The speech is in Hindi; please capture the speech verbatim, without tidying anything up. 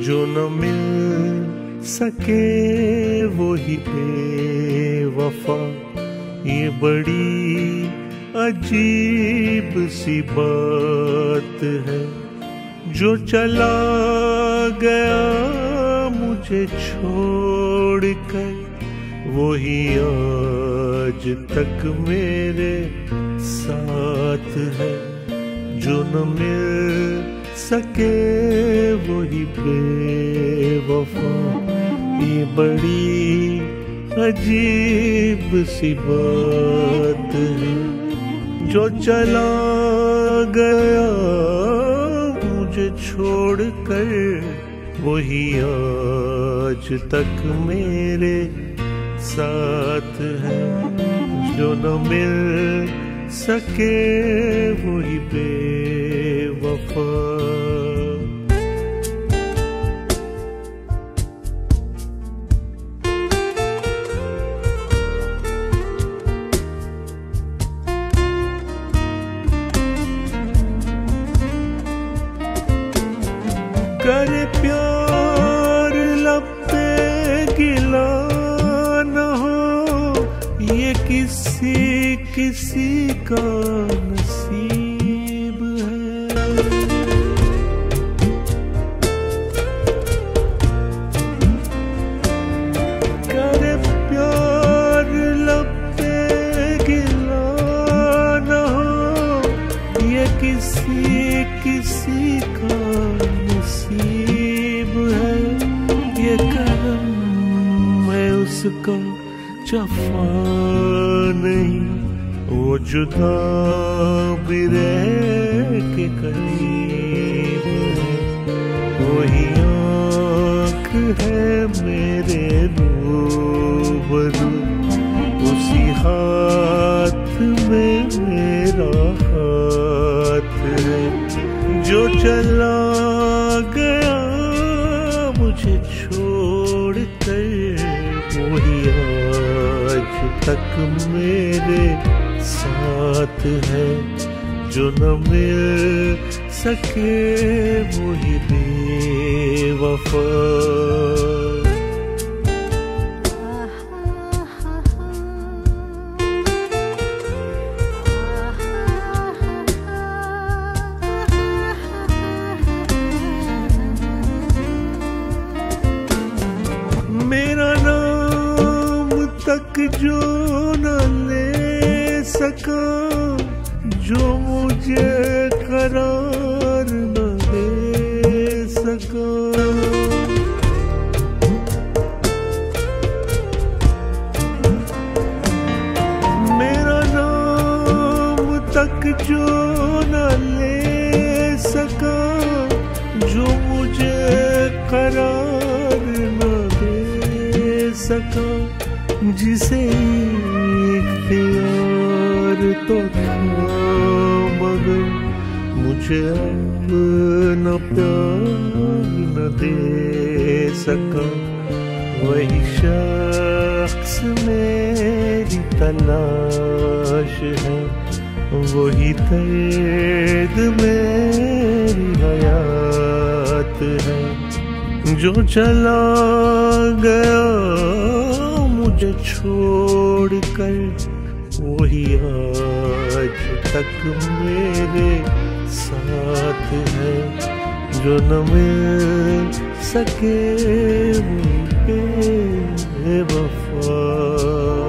जो न मिल सके वो ही बेवफा। ये बड़ी अजीब सी बात है, जो चला गया मुझे छोड़ कर, वही आज तक मेरे साथ है। जो न मिल सके वही बेवफा। ये बड़ी अजीब सी बात है, जो चला गया मुझे छोड़ कर, वही आज तक मेरे साथ है। जो न मिल सके वही बेवफा। करे प्यार लब पे गिला न हो, ये किसी किसी का नसीब है। करे प्यार लब पे गिला न हो, ये किसी किसी का नसीब है। ये करम है उसका जफा नहीं, वो जुदा भी रह के करीब है। वही आँख है मेरे रूबरू, उसी हाथ में मेरा हाथ है। जो चला गया मुझे छोड़ कर, वही आज तक मेरे साथ है। जो न मिल सके वही बेवफा। मेरा नाम तक जो न ले सका, जो मुझे करार न दे सका। मेरा नाम तक जो न ले सका, जो मुझे करार न सका। जिसे इख्तियार तो था मगर, मुझे अब न प्यार न दे सका। वही शख्स मेरी तलाश है, वही दर्द मेरी हयात है। जो चला गया मुझे छोड़ कर, वही आज तक मेरे साथ है। जो न मिल सके वो बेवफा।